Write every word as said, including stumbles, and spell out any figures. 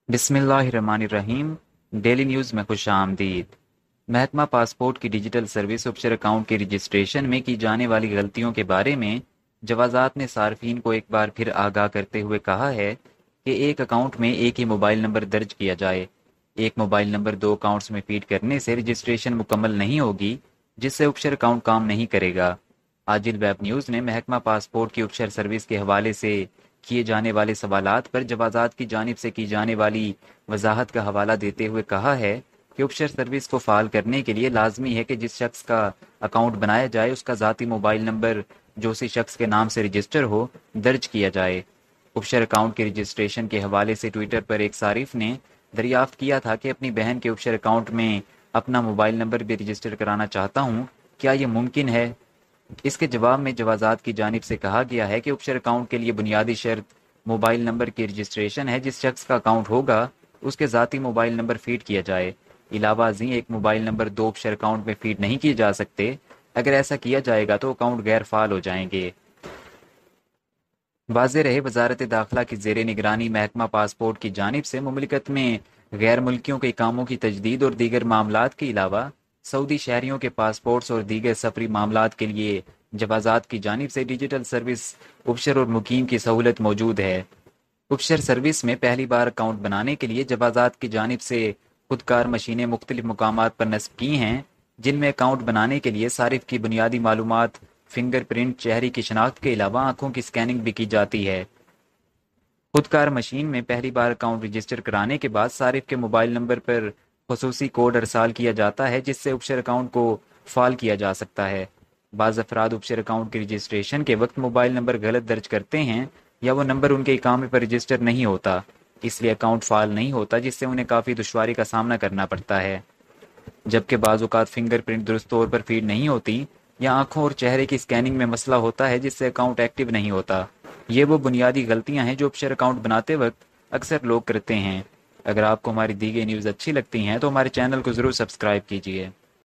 बिस्मिल्लाहिर्रहमानिर्रहीम। Daily news में खुश आमदीद। महकमा पासपोर्ट की डिजिटल सर्विस ऑफिसर अकाउंट के रजिस्ट्रेशन में की जाने वाली गलतियों के बारे में जवाज़ात ने सार्फिन को एक बार फिर आगाह करते हुए कहा है कि एक अकाउंट में एक ही मोबाइल नंबर दर्ज किया जाए। एक मोबाइल नंबर दो अकाउंट्स में फीड करने से रजिस्ट्रेशन मुकम्मल नहीं होगी, जिससे ऑफिसर अकाउंट काम नहीं करेगा। आजिल वेब न्यूज़ ने महकमा पासपोर्ट की ऑफिसर सर्विस के हवाले से किए जाने वाले सवालात पर जवाज़ात की जानिब से की जाने वाली वजाहत का हवाला देते हुए कहा है कि ऑफिसर सर्विस को फ़ाल करने के लिए लाजमी है कि जिस शख्स का अकाउंट बनाया जाए उसका ज़ाती मोबाइल नंबर जो उसी शख्स के नाम से रजिस्टर हो दर्ज किया जाए। ऑफिसर अकाउंट के रजिस्ट्रेशन के हवाले से ट्विटर पर एक सारिफ ने दरियाफ्त किया था कि अपनी बहन के ऑफिसर अकाउंट में अपना मोबाइल नंबर भी रजिस्टर कराना चाहता हूँ, क्या ये मुमकिन है? इसके जवाब में जवाज़ात की जानिब से कहा गया है कि ऑफिसर अकाउंट के लिए बुनियादी शर्त मोबाइल नंबर की रजिस्ट्रेशन है। जिस शख्स का अकाउंट होगा उसके ज़ाती मोबाइल नंबर फीड किया जाए। इलावा अजी एक मोबाइल नंबर दो ऑफिसर अकाउंट में फीड नहीं किए जा सकते। अगर ऐसा किया जाएगा तो अकाउंट गैर फाल हो जाएंगे। वाज़ेह रहे, वजारत दाखिला की ज़ेर निगरानी महकमा पासपोर्ट की जानिब से मुमलिकत में गैर मुल्कियों के कामों की तजदीद और दीगर मामलात के अलावा सऊदी शहरियों के पासपोर्ट्स और दीगर सफरी मामलात के लिए जवाज़ात की जानिब से डिजिटल सर्विस ऑफिसर और मुकीम की सहूलत मौजूद है। ऑफिसर सर्विस में पहली बार अकाउंट बनाने के लिए जवाज़ात की जानिब से खुदकार मशीनें मुख्तलिफ मुकामात पर नस्ब की हैं, जिनमें अकाउंट बनाने के लिए सारिफ की बुनियादी मालूमात, फिंगरप्रिंट, चेहरे की शनाख्त के अलावा आंखों की स्कैनिंग भी की जाती है। खुदकार मशीन में पहली बार अकाउंट रजिस्टर कराने के बाद सारिफ के मोबाइल नंबर पर खसूसी कोड अरसाल किया जाता है, जिससे ऑफिसर अकाउंट को फाल किया जा सकता है। बाज़ अफराद ऑफिसर अकाउंट के रजिस्ट्रेशन के वक्त मोबाइल नंबर गलत दर्ज करते हैं या वो नंबर उनके इकामे पर रजिस्टर नहीं होता, इसलिए अकाउंट फाल नहीं होता, जिससे उन्हें काफ़ी दुश्वारी का सामना करना पड़ता है। जबकि बाज़ औक़ात फिंगरप्रिंट दुरुस्त तौर पर फीड नहीं होती या आंखों और चेहरे की स्कैनिंग में मसला होता है, जिससे अकाउंट एक्टिव नहीं होता। ये वो बुनियादी गलतियां हैं जो ऑफिसर अकाउंट बनाते वक्त अक्सर लोग करते हैं। अगर आपको हमारी दी गई न्यूज़ अच्छी लगती हैं तो हमारे चैनल को ज़रूर सब्सक्राइब कीजिए।